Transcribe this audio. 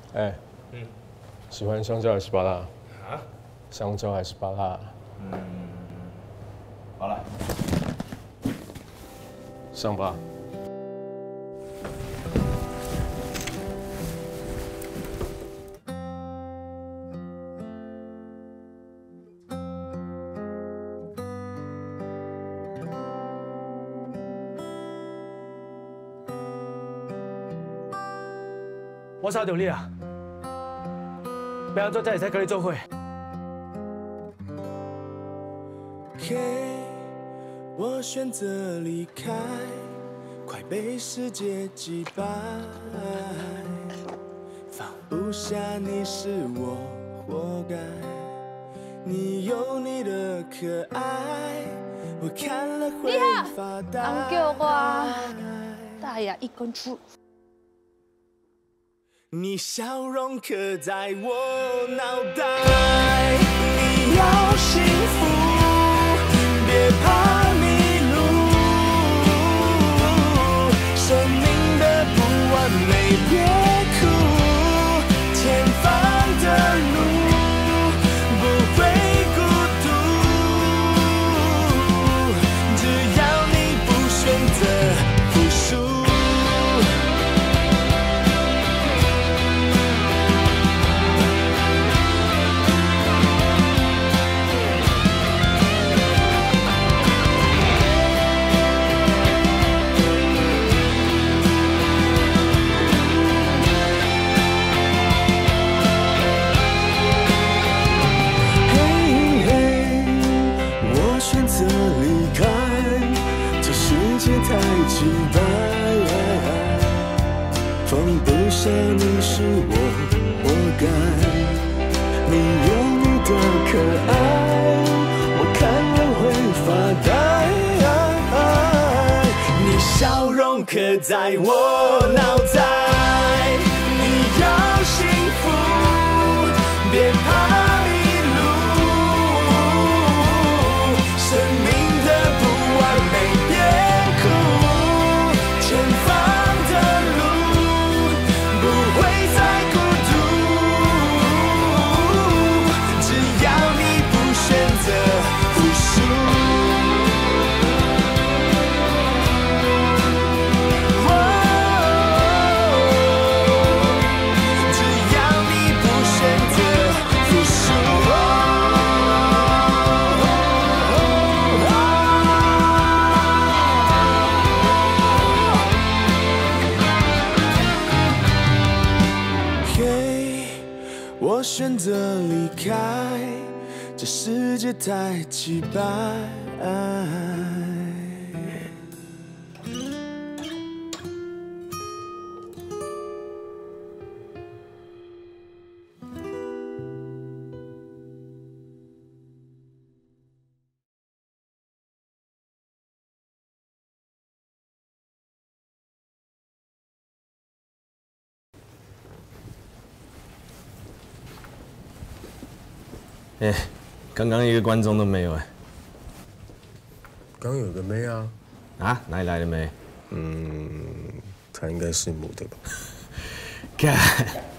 哎，喜欢香蕉还是芭乐？啊？香蕉还是芭乐？ 好了， 上吧。 我找到你啊！不要做这里才可以做会。 嘿，我选择离开，快被世界击败。放不下你是我活该，你有你的可爱，我看了会发呆。 人叫我大牙一根粗。 你笑容刻在我脑袋，你要幸福，别怕迷路。生命的不完美，别哭，前方的路不会孤独，只要你不选择服输。 太期待，放不下你是我活该。你有你的可爱，我看了会发呆。你笑容刻在我脑袋，你要幸福，别怕。 我选择离开，这世界太击败。 哎，刚刚一个观众都没有哎。 刚有个妹啊。 啊？哪里来的妹？ 她应该是母的吧？ 看。